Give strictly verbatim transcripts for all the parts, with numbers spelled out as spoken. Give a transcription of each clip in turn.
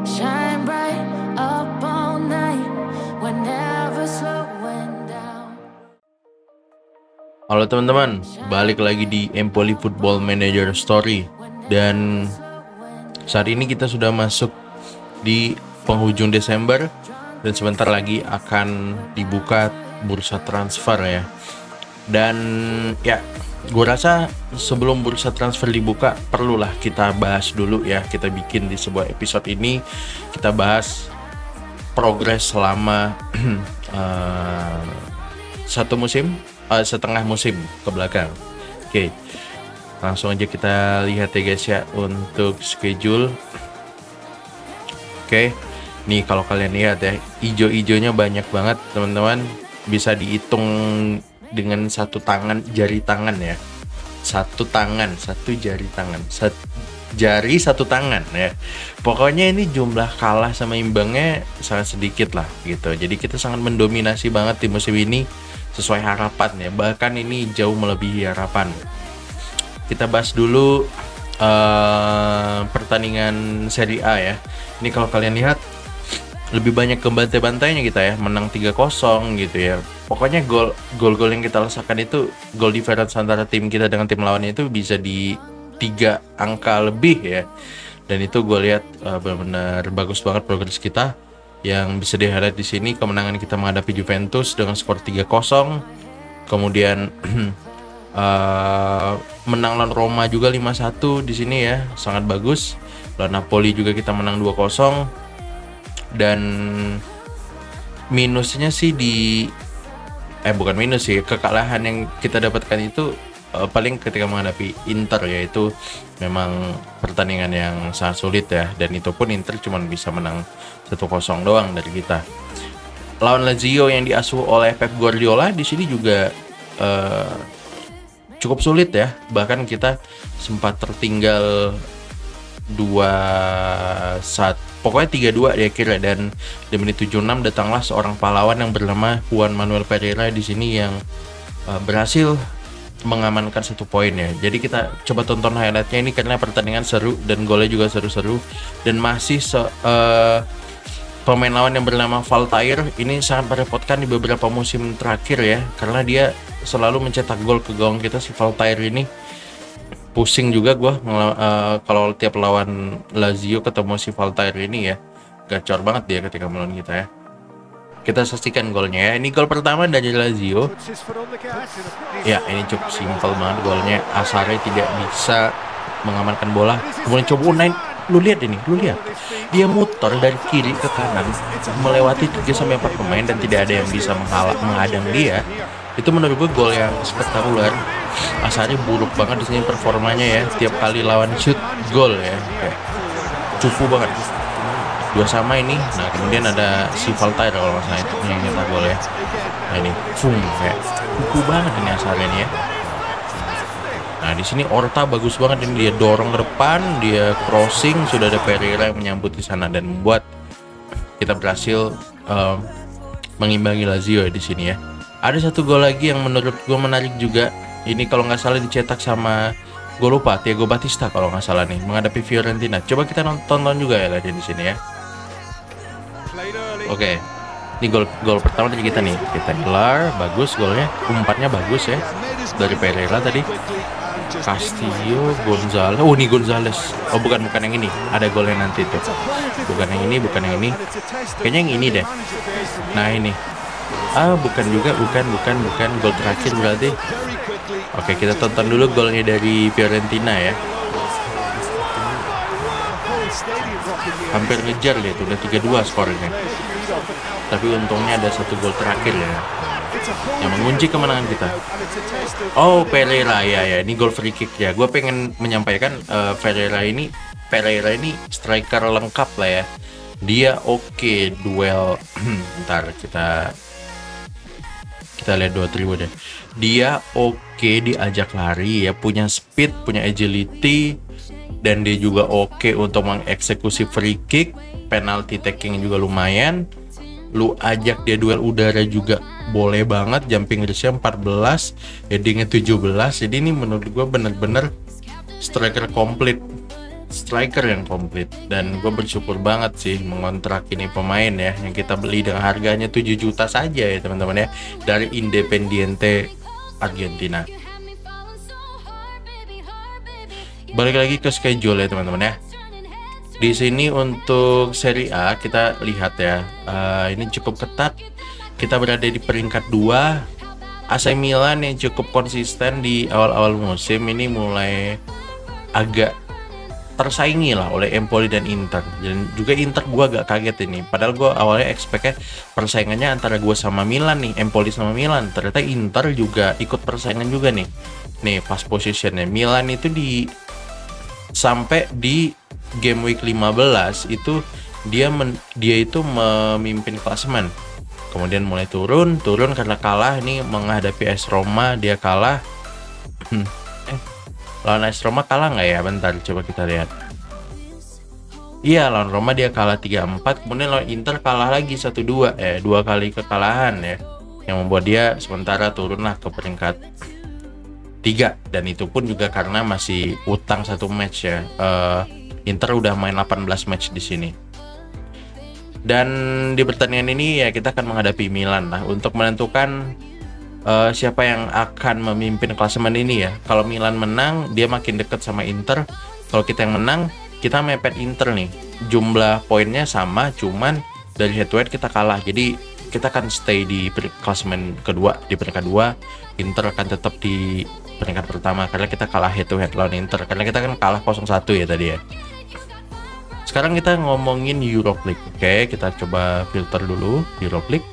Shine bright up all night, we're never slowing down. Halo teman-teman, balik lagi di Empoli Football Manager Story. Dan saat ini kita sudah masuk di penghujung Desember dan sebentar lagi akan dibuka bursa transfer ya. Dan ya, gue rasa sebelum bursa transfer dibuka perlulah kita bahas dulu ya. Kita bikin di sebuah episode ini, kita bahas progres selama uh, satu musim, uh, setengah musim ke belakang. Oke, langsung aja kita lihat ya guys ya untuk schedule. Oke, nih kalau kalian lihat ya, ijo-ijonya banyak banget teman-teman, bisa dihitung dengan satu tangan, jari tangan ya, satu tangan, satu jari tangan, satu jari satu tangan ya. Pokoknya ini jumlah kalah sama imbangnya sangat sedikit lah gitu. Jadi kita sangat mendominasi banget di musim ini sesuai harapan ya. Bahkan ini jauh melebihi harapan. Kita bahas dulu uh, pertandingan Serie A ya. Ini kalau kalian lihat lebih banyak ke bantai-bantainya kita ya, menang tiga kosong gitu ya. Pokoknya gol gol-gol yang kita rasakan itu, gol difference antara tim kita dengan tim lawannya itu bisa di tiga angka lebih ya. Dan itu gue lihat uh, benar-benar bagus banget progres kita. Yang bisa di-highlight di sini kemenangan kita menghadapi Juventus dengan skor tiga kosong. Kemudian uh, menang lawan Roma juga lima satu di sini ya, sangat bagus. Lawan Napoli juga kita menang dua kosong. Dan minusnya sih di eh bukan minus sih, kekalahan yang kita dapatkan itu uh, paling ketika menghadapi Inter, yaitu memang pertandingan yang sangat sulit ya, dan itu pun Inter cuma bisa menang satu kosong doang dari kita. Lawan Lazio yang diasuh oleh Pep Guardiola di sini juga uh, cukup sulit ya, bahkan kita sempat tertinggal dua satu, pokoknya tiga dua di akhirnya. Dan di menit tujuh puluh enam datanglah seorang pahlawan yang bernama Juan Manuel Pereira di sini yang uh, berhasil mengamankan satu poin ya. Jadi kita coba tonton highlightnya ini karena pertandingan seru dan golnya juga seru-seru. Dan masih se uh, pemain lawan yang bernama Valtair ini sangat merepotkan di beberapa musim terakhir ya, karena dia selalu mencetak gol ke gawang kita. Si Valtair ini pusing juga gue uh, kalau tiap lawan Lazio ketemu si Valtair ini ya, gacor banget dia ketika melawan kita ya. Kita saksikan golnya ya. Ini gol pertama dari Lazio. Ya, ini cukup simpel banget golnya. Asare tidak bisa mengamankan bola. Kemudian coba unain, lu lihat ini, lu lihat. Dia muter dari kiri ke kanan melewati tiga sampai empat pemain dan tidak ada yang bisa menghalang menghadang dia. Itu menurut gue gol yang spektakuler. Asari buruk banget di sini performanya ya, tiap kali lawan shoot gol ya, kayak cupu banget. Dua sama ini. Nah kemudian ada si Valtair kalau nggak salah itu yang nyetak gol ya. Nah ini, fung, kayak cupu banget ini Asari ini ya. Nah di sini Orta bagus banget ini, dia dorong ke depan, dia crossing, sudah ada Pereira yang menyambut di sana dan membuat kita berhasil um, mengimbangi Lazio di sini ya. Ada satu gol lagi yang menurut gue menarik juga. Ini kalau nggak salah dicetak sama, gue lupa, Thiago Battista kalau nggak salah nih, menghadapi Fiorentina. Coba kita nonton juga ya lagi di sini ya. Oke, ini gol gol pertama dari kita nih. Kita gelar, bagus golnya, umpannya bagus ya dari Pereira tadi. Castillo, Gonzalez. Oh ini Gonzalez. Oh bukan bukan yang ini. Ada golnya nanti tuh. Bukan yang ini, bukan yang ini. Kayaknya yang ini deh. Nah ini. Ah bukan juga, bukan bukan bukan gol terakhir berarti. Oke, kita tonton dulu golnya dari Fiorentina ya. Hampir ngejar dia tuh, udah tiga dua skornya. Tapi untungnya ada satu gol terakhir ya, yang mengunci kemenangan kita. Oh, Pereira ya ya, ini gol free kick ya. Gue pengen menyampaikan uh, Pereira ini Pereira ini striker lengkap lah ya. Dia oke okay, duel. Ntar kita kita lihat dua tribu deh. Dia oke okay, diajak lari ya, punya speed, punya agility, dan dia juga oke okay untuk mengeksekusi free kick, penalty taking juga lumayan. Lu ajak dia duel udara juga boleh banget, jumping ratio empat belas, headingnya tujuh belas. Jadi ini menurut gue bener-bener striker komplit. striker yang komplit. Dan gue bersyukur banget sih mengontrak ini pemain ya, yang kita beli dengan harganya tujuh juta saja ya teman-teman ya, dari Independiente Argentina. Balik lagi ke schedule ya teman-teman ya. Di sini untuk Serie A kita lihat ya, uh, ini cukup ketat. Kita berada di peringkat dua. A C Milan yang cukup konsisten di awal-awal musim ini mulai agak tersaingi lah oleh Empoli dan Inter. Dan juga Inter gue agak kaget ini. Padahal gue awalnya expect-nya persaingannya antara gue sama Milan nih, Empoli sama Milan. Ternyata Inter juga ikut persaingan juga nih. Nih pas positionnya Milan itu di sampai di game week lima belas itu dia men, dia itu memimpin klasemen. Kemudian mulai turun, turun karena kalah nih menghadapi A S Roma, dia kalah. eh, lawan A S Roma kalah nggak ya? Bentar, coba kita lihat. Iya, lawan Roma dia kalah tiga empat, kemudian lawan Inter kalah lagi satu dua, eh dua kali kekalahan ya. Yang membuat dia sementara turunlah ke peringkat tiga, dan itu pun juga karena masih utang satu match ya. Uh, Inter udah main delapan belas match di sini. Dan di pertandingan ini ya kita akan menghadapi Milan lah untuk menentukan uh, siapa yang akan memimpin klasemen ini ya. Kalau Milan menang, dia makin dekat sama Inter. Kalau kita yang menang, kita mepet Inter nih. Jumlah poinnya sama, cuman dari head to head kita kalah. Jadi kita akan stay di klasemen kedua, di peringkat dua. Inter akan tetap di peringkat pertama karena kita kalah head to head lawan Inter. Karena kita kan kalah nol satu ya tadi ya. Sekarang kita ngomongin Europa League. Oke, kita coba filter dulu Europa League.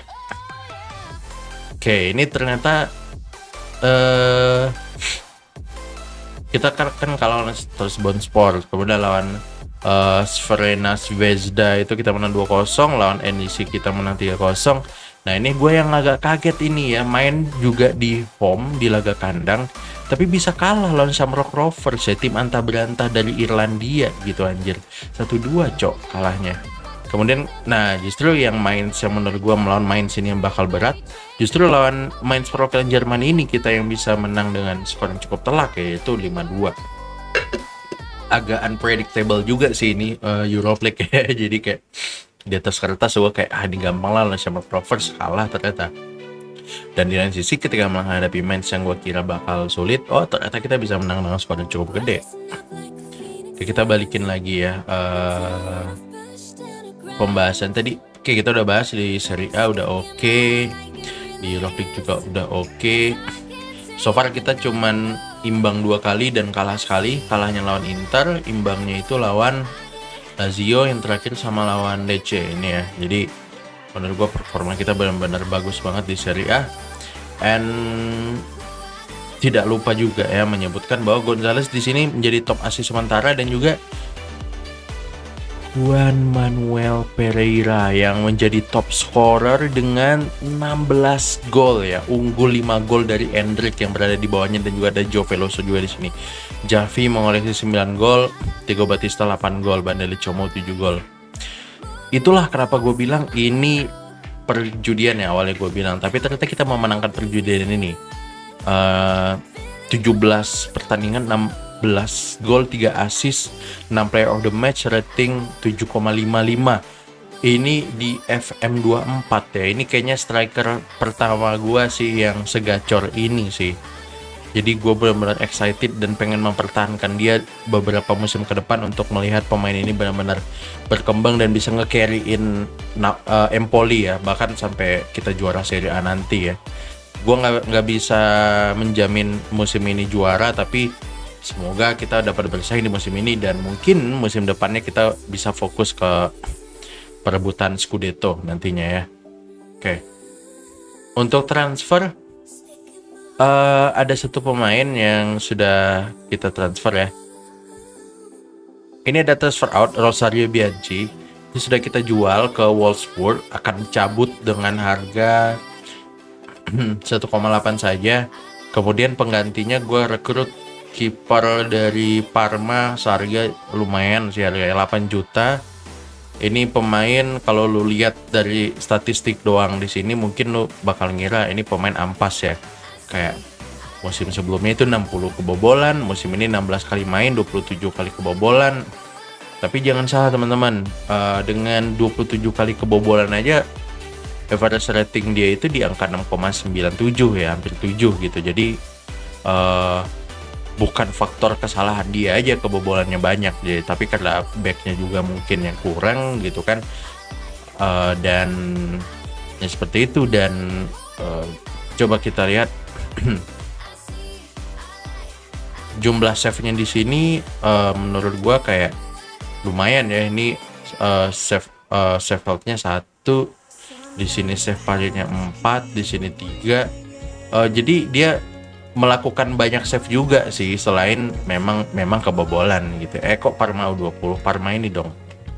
Oke, ini ternyata uh, kita kan, kan kalau lawan Trabzonspor, kemudian lawan uh, Crvena Zvezda itu kita menang dua kosong, lawan N E C kita menang tiga kosong. Nah, ini gue yang agak kaget ini ya, main juga di home di laga kandang, tapi bisa kalah lawan Shamrock Rovers ya, tim antah berantah dari Irlandia gitu anjir. satu dua cok kalahnya. Kemudian, nah justru yang Mainz yang menurut gue melawan Mainz ini yang bakal berat, justru lawan Mainz perwakilan Jerman ini kita yang bisa menang dengan skor yang cukup telak yaitu lima dua. Agak unpredictable juga sih ini uh, Europa League ya, jadi kayak di atas kertas gue kayak ah ini gampang lah sama Rovers, kalah ternyata. Dan di lain sisi ketika menghadapi Mainz yang gue kira bakal sulit, oh ternyata kita bisa menang dengan skor yang cukup gede. Oke, kita balikin lagi ya uh, pembahasan tadi. Oke, kita udah bahas di Serie A udah oke, okay. Di Europa League juga udah oke. Okay. So far kita cuman imbang dua kali dan kalah sekali. Kalahnya lawan Inter, imbangnya itu lawan Lazio, yang terakhir sama lawan Lecce ini ya. Jadi menurut gue performa kita benar-benar bagus banget di Serie A. And tidak lupa juga ya menyebutkan bahwa Gonzalez di sini menjadi top assist sementara, dan juga Juan Manuel Pereira yang menjadi top scorer dengan enam belas gol ya, unggul lima gol dari Endrick yang berada di bawahnya, dan juga ada Joe Veloso juga di sini. Javi mengoleksi sembilan gol, Thiago Batista delapan gol, Bandeli Como tujuh gol. Itulah kenapa gue bilang ini perjudian ya awalnya gue bilang, tapi ternyata kita memenangkan perjudian ini. Uh, tujuh belas pertandingan, enam belas gol, tiga assist, enam player of the match, rating tujuh koma lima lima. Ini di F M dua puluh empat ya. Ini kayaknya striker pertama gue sih yang segacor ini sih. Jadi gue benar-benar excited dan pengen mempertahankan dia beberapa musim ke depan untuk melihat pemain ini benar-benar berkembang dan bisa nge-carry-in uh, Empoli ya, bahkan sampai kita juara Serie A nanti ya. Gue nggak nggak bisa menjamin musim ini juara, tapi semoga kita dapat bersaing di musim ini, dan mungkin musim depannya kita bisa fokus ke perebutan Scudetto nantinya ya. Oke. Untuk transfer uh, ada satu pemain yang sudah kita transfer ya. Ini ada transfer out, Rosario Bianchi. Ini sudah kita jual ke Wolfsburg, akan cabut dengan harga satu koma delapan saja. Kemudian penggantinya gue rekrut kiper dari Parma seharga lumayan sih, harga delapan juta. Ini pemain kalau lu lihat dari statistik doang di sini mungkin lu bakal ngira ini pemain ampas ya. Kayak Musim sebelumnya itu enam puluh kebobolan, musim ini enam belas kali main, dua puluh tujuh kali kebobolan. Tapi jangan salah teman-teman, uh, dengan dua puluh tujuh kali kebobolan aja average rating dia itu di angka enam koma sembilan tujuh ya, hampir tujuh gitu. Jadi uh, bukan faktor kesalahan dia aja kebobolannya banyak, jadi tapi karena backnya juga mungkin yang kurang gitu kan. Uh, dan ya seperti itu. Dan uh, coba kita lihat jumlah save-nya di sini, uh, menurut gua kayak lumayan ya. Ini uh, save uh, save health-nya satu, di sini save parry-nya empat, di sini tiga. Uh, jadi dia melakukan banyak save juga sih, selain memang memang kebobolan gitu. Eh kok Parma U dua puluh, Parma ini dong.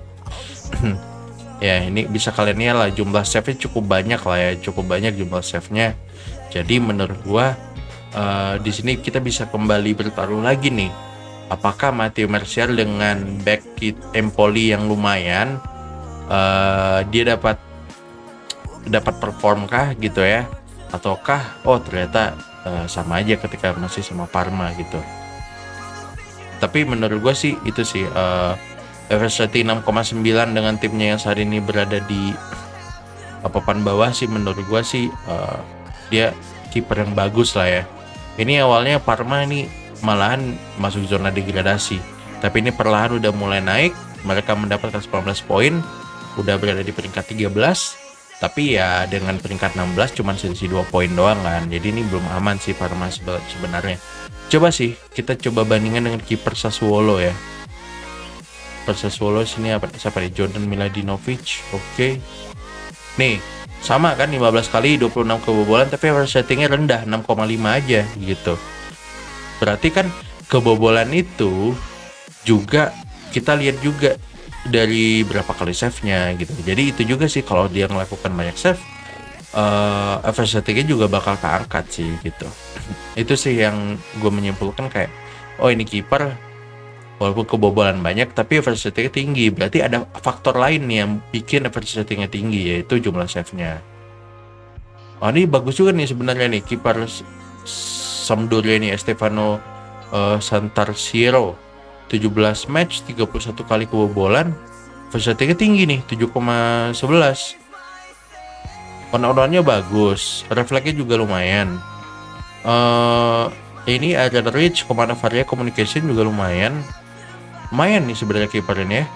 Ya ini bisa kalian lihat lah, jumlah save-nya cukup banyak lah ya, cukup banyak jumlah save-nya. Jadi menurut gua uh, di sini kita bisa kembali bertaruh lagi nih. Apakah Matteo Martial dengan back kit Empoli yang lumayan, uh, dia dapat dapat perform kah gitu ya? Ataukah oh ternyata uh, sama aja ketika masih sama Parma gitu. Tapi menurut gue sih itu sih uh, average rating enam koma sembilan dengan timnya yang saat ini berada di papan bawah sih, menurut gue sih uh, dia kiper yang bagus lah ya. Ini awalnya Parma ini malahan masuk zona degradasi, tapi ini perlahan udah mulai naik. Mereka mendapatkan sembilan belas poin, udah berada di peringkat tiga belas, tapi ya dengan peringkat enam belas cuma selisih dua poin doang kan. Jadi ini belum aman sih Parma sebenarnya. Coba sih kita coba bandingkan dengan kiper Sassuolo ya. Kiper Sassuolo sini apa siapa nih? Jordan Miladinovic. Oke. Okay. Nih, sama kan lima belas kali dua puluh enam kebobolan, tapi average ratingnya rendah enam koma lima aja gitu. Berarti kan kebobolan itu juga kita lihat juga dari berapa kali save-nya gitu. Jadi itu juga sih, kalau dia melakukan banyak save, uh, average ratingnya juga bakal keangkat sih gitu. Itu sih yang gue menyimpulkan, kayak oh ini kiper walaupun kebobolan banyak tapi average ratingnya tinggi, berarti ada faktor lain nih yang bikin average ratingnya tinggi, yaitu jumlah save-nya. Oh ini bagus juga nih sebenarnya nih kiper Sampdoria ini, Stefano uh, Santarsiero, tujuh belas match, tiga puluh satu kali kebobolan, average ratingnya tinggi nih, tujuh koma sebelas. On-on-nya bagus, refleksnya juga lumayan. Uh, ini ada reach, command of area, communication juga lumayan. Lumayan nih sebenarnya kiper ini ya.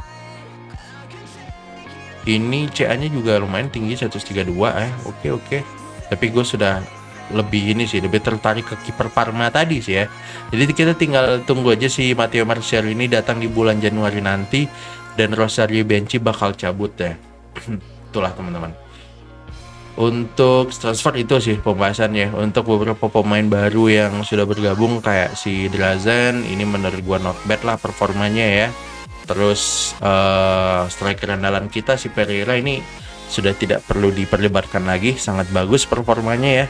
Ini C A-nya juga lumayan tinggi, seratus tiga puluh dua eh. Oke oke. Tapi gue sudah lebih ini sih, lebih tertarik ke kiper Parma tadi sih ya. Jadi kita tinggal tunggu aja si Matteo Martial ini datang di bulan Januari nanti, dan Rosario Bianchi bakal cabut ya. Itulah teman-teman. Untuk transfer itu sih pembahasannya. Untuk beberapa pemain baru yang sudah bergabung kayak si Drazen, ini menurut gua not bad lah performanya ya. Terus uh, striker andalan kita si Pereira ini sudah tidak perlu diperdebatkan lagi, sangat bagus performanya ya.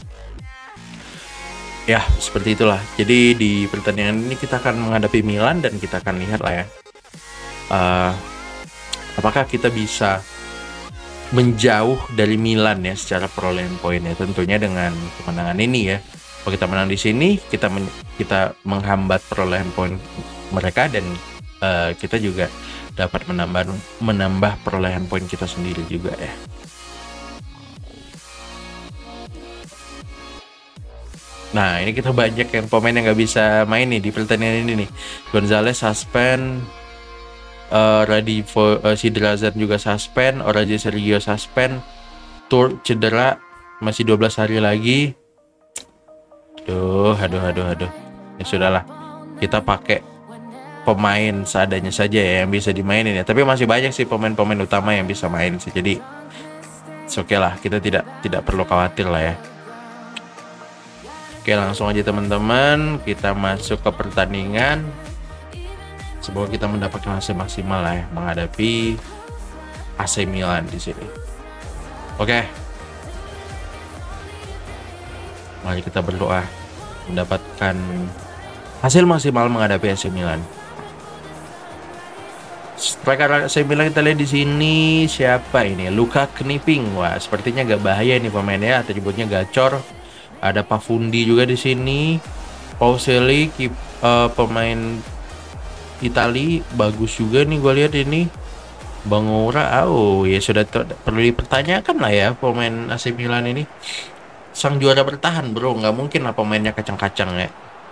Ya, seperti itulah. Jadi di pertandingan ini kita akan menghadapi Milan, dan kita akan lihat lah ya. Uh, apakah kita bisa menjauh dari Milan ya secara perolehan poinnya, tentunya dengan kemenangan ini ya. Kalau kita menang di sini, kita men kita menghambat perolehan poin mereka, dan uh, kita juga dapat menambah menambah perolehan poin kita sendiri juga ya. Nah ini kita banyak yang pemain yang nggak bisa main nih di pertandingan ini nih. Gonzalez suspend, uh, Radivo, uh, si Drazen juga suspend, Oraje Sergio suspend, Tur cedera, masih dua belas hari lagi. Aduh, aduh, aduh, aduh. Ya sudahlah, kita pakai pemain seadanya saja ya yang bisa dimainin ya. Tapi masih banyak sih pemain-pemain utama yang bisa main sih. Jadi oke okay lah, kita tidak tidak perlu khawatir lah ya. Oke, langsung aja teman-teman, kita masuk ke pertandingan. Semoga kita mendapatkan hasil maksimal lah ya menghadapi A C Milan di sini. Oke. Mari kita berdoa mendapatkan hasil maksimal menghadapi A C Milan. Striker A C Milan kita lihat di sini siapa ini? Luka Knipping. Wah, sepertinya agak bahaya nih pemainnya, atributnya gacor. Ada Pafundi juga di sini. Pauselli, kip, uh, pemain Itali, bagus juga nih gue lihat ini. Bangura, oh ya sudah perlu dipertanyakan lah ya pemain A C Milan ini. Sang juara bertahan bro, nggak mungkin lah pemainnya kacang-kacang ya.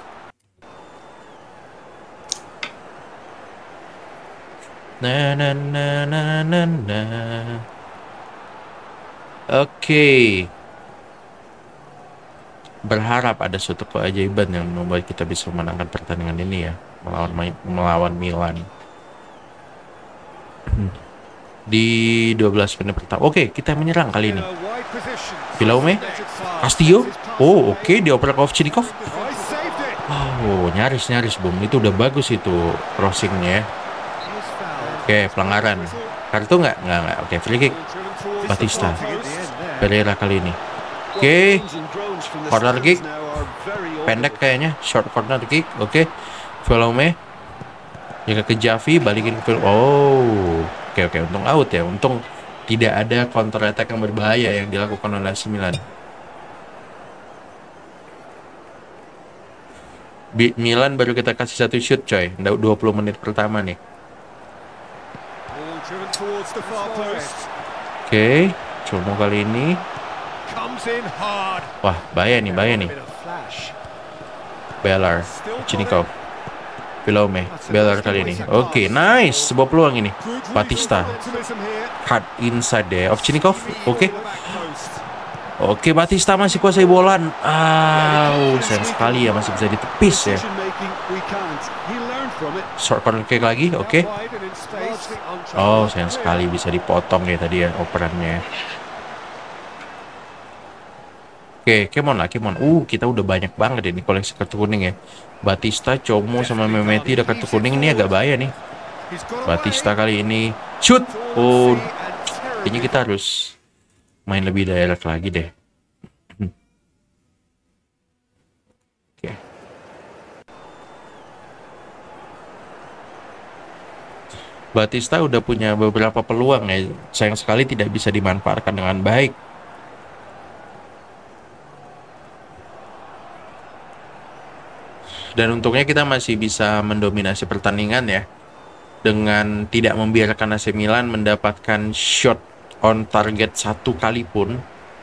Nah, nah, nah, nah, nah, nah. Oke. Okay. Berharap ada suatu keajaiban yang membuat kita bisa memenangkan pertandingan ini ya, melawan melawan Milan. Di dua belas menit pertama. Oke, okay, kita menyerang kali ini. Philaume, Castillo. Oh, oke, okay, dioper ke Ovchinnikov. Oh, nyaris-nyaris, Bung. Itu udah bagus itu crossingnya. Oke, okay, pelanggaran. Kartu nggak? Nggak, nggak. Oke, okay, free kick. Batista. Pereira kali ini. Oke, okay. Corner kick. Pendek kayaknya. Short corner kick. Oke. Okay. Philaume. Jaga ke Javi. Balikin ke... Oh. Oke, okay, oke. Okay. Untung out ya. Untung tidak ada counter attack yang berbahaya yang dilakukan oleh A C Milan. Milan baru kita kasih satu shoot coy. dua puluh menit pertama nih. Oke. Okay. Cuma kali ini. Wah, bahaya nih, bahaya nih. Bellar, Ovchinnikov, Philaume, Bellar kali ini. Oke, okay, nice, sebuah peluang ini. Batista, hard inside deh, Ovchinnikov. Oke, okay. Oke, okay, Batista masih kuasai bola. Ah, oh, sayang sekali ya, masih bisa ditepis ya. Short corner kick lagi, oke. Okay. Oh, sayang sekali bisa dipotong ya tadi ya operannya. Oke, okay, come on lah, come on. Uh, kita udah banyak banget ini koleksi kartu kuning ya. Batista, Como, sama Mehmeti udah kartu kuning. Ini agak bahaya nih. Batista kali ini shoot. Oh, ini kita harus main lebih direct lagi deh. Oke. Okay. Batista udah punya beberapa peluang ya. Sayang sekali tidak bisa dimanfaatkan dengan baik. Dan untungnya kita masih bisa mendominasi pertandingan ya, dengan tidak membiarkan A C Milan mendapatkan shot on target satu kali pun.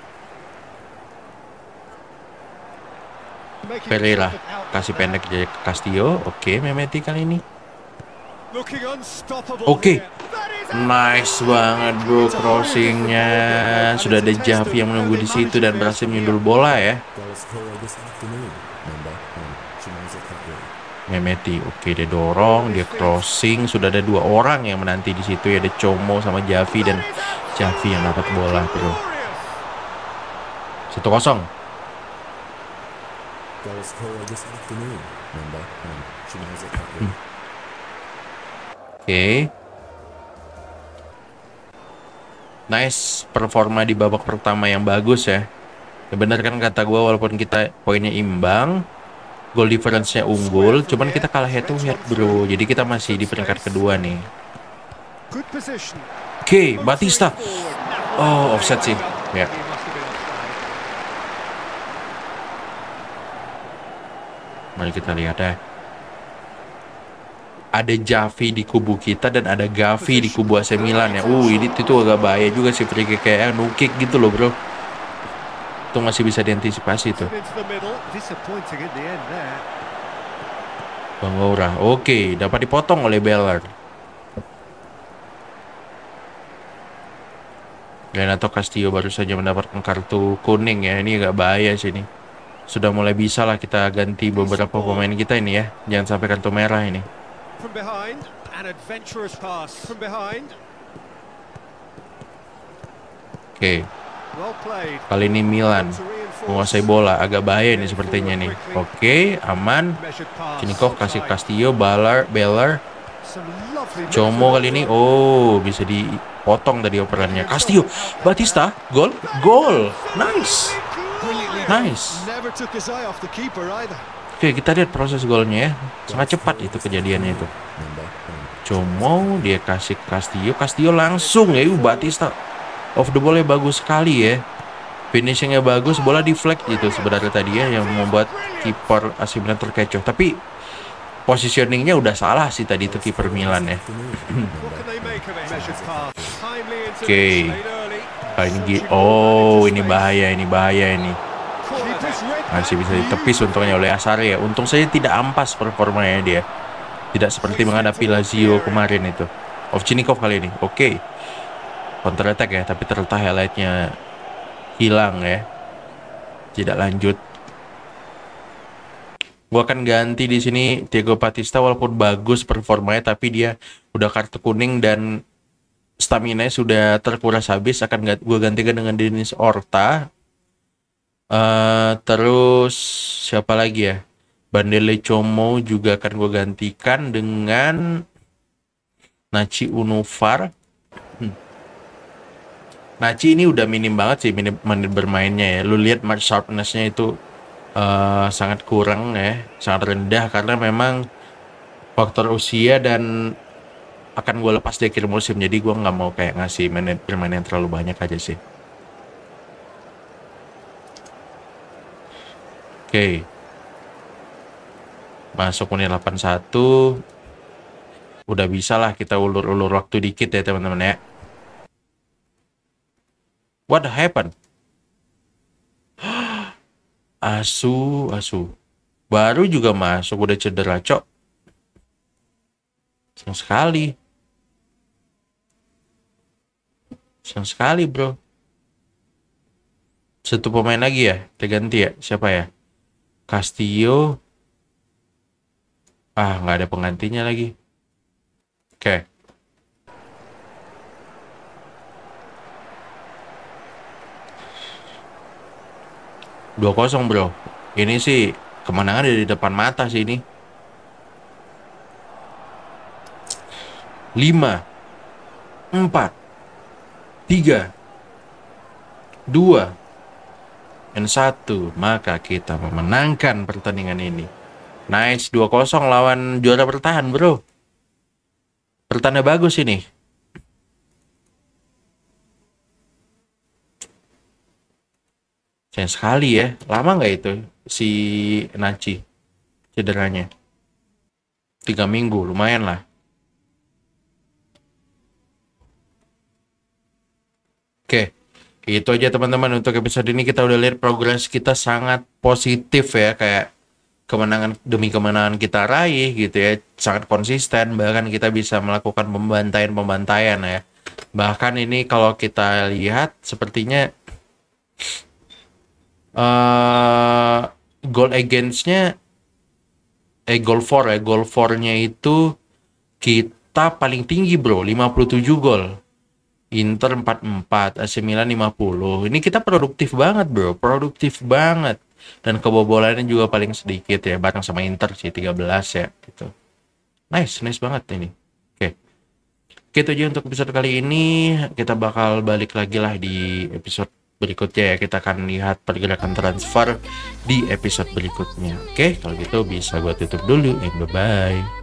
Pereira kasih pendek ke Castillo. Oke, okay, Mehmeti kali ini. Oke, okay. Nice banget bro crossingnya. Sudah ada Javi yang menunggu di situ dan berhasil menyundul bola ya. Mehmeti, oke, dia dorong, dia crossing, sudah ada dua orang yang menanti di situ ya, ada Como sama Javi dan Javi yang dapat bola bro. Satu kosong. Hmm. Oke, okay. Nice performa di babak pertama yang bagus ya. Ya benar kan kata gue, walaupun kita poinnya imbang, goal difference-nya unggul, cuman kita kalah head to head bro. Jadi kita masih di peringkat kedua nih. Oke, okay, Batista. Oh, offset sih. Ya. Mari kita lihat ya. Ada Javi di kubu kita dan ada Gavi di kubu A C Milan ya. Uh, ini itu agak bahaya juga sih, free kick kayak no kick gitu loh bro. Itu masih bisa diantisipasi tuh. Bangura, oke, okay, dapat dipotong oleh Bellar. Renato Castillo baru saja mendapatkan kartu kuning ya. Ini agak bahaya sih ini. Sudah mulai bisa lah kita ganti beberapa pemain kita ini ya. Jangan sampai kartu merah ini. Oke. Okay. Kali ini Milan menguasai bola, agak bahaya nih sepertinya nih. Oke, okay, aman. Ovchinnikov kasih Castillo, Bellar, Bellar. Como kali ini, oh bisa dipotong tadi operannya. Castillo, Batista, gol, gol, nice, nice. Oke, okay, kita lihat proses golnya ya, sangat cepat itu kejadiannya itu. Como dia kasih Castillo, Castillo langsung ya, Batista. Off the ball-nya bagus sekali ya. finishingnya bagus, bola deflect gitu sebenarnya tadi ya, yang membuat kiper A C Milan terkecoh. Tapi positioningnya udah salah sih tadi itu kiper Milan ya. Oke, okay. Ah, ini oh ini bahaya, ini bahaya ini. Masih bisa ditepis untungnya oleh Asari ya. Untung saja tidak ampas performanya dia. Tidak seperti menghadapi Lazio kemarin itu. Ovchinnikov kali ini. Oke. Okay. Counter attack ya, tapi terletak highlightnya hilang ya. Tidak lanjut. Gua akan ganti di sini Thiago Batista, walaupun bagus performanya tapi dia udah kartu kuning dan stamina sudah terkuras habis. Akan gue gantikan dengan Denis Orta. Uh, terus siapa lagi ya? Bandele Como juga akan gue gantikan dengan Nachi Unufar. Hmm. Nachi ini udah minim banget sih minim menit bermainnya ya. Lu lihat match sharpness-nya itu uh, sangat kurang ya, sangat rendah karena memang faktor usia dan akan gue lepas di akhir musim, jadi gue nggak mau kayak ngasih menit bermain yang terlalu banyak aja sih. Oke, okay. Masuk menit delapan puluh satu, udah bisa lah kita ulur-ulur waktu dikit ya teman-teman ya. What happened? Asu, asu, baru juga masuk udah cedera cok. Sayang sekali. Sayang sekali bro. Satu pemain lagi ya, kita ganti ya. Siapa ya? Castillo. Ah, nggak ada penggantinya lagi. Oke. Okay. dua kosong bro. Ini sih kemenangan ada di depan mata sih ini. lima, empat, tiga, dua, dan satu. Maka kita memenangkan pertandingan ini. Nice, dua kosong lawan juara bertahan bro. Pertanda bagus ini. Sayang sekali ya. Lama nggak itu si Nachi cederanya? Tiga minggu, lumayan lah. Oke, itu aja teman-teman untuk episode ini. Kita udah lihat progres kita sangat positif ya, kayak kemenangan demi kemenangan kita raih gitu ya, sangat konsisten. Bahkan kita bisa melakukan pembantaian-pembantaian ya. Bahkan ini kalau kita lihat sepertinya uh, goal against-nya eh goal for ya, goal for-nya itu kita paling tinggi bro, lima puluh tujuh gol. Inter empat puluh empat, A C Milan lima puluh. Ini kita produktif banget bro, produktif banget. Dan kebobolannya juga paling sedikit ya, bareng sama Inter sih tiga belas ya gitu. Nice, nice banget ini. Oke. Oke, itu aja untuk episode kali ini. Kita bakal balik lagi lah di episode berikutnya ya. Kita akan lihat pergerakan transfer di episode berikutnya. Oke, kalau gitu bisa gue tutup dulu. Eh, bye-bye.